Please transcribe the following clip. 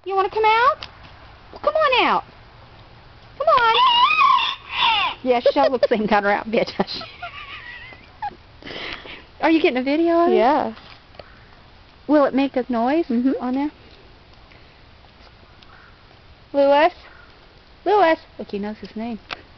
You want to come out? Well, come on out. Come on. Yeah, she'll lip sync on her out, bitch. Are you getting a video of it? Yeah. Will it make a noise on there? Lewis? Lewis! Look, he knows his name.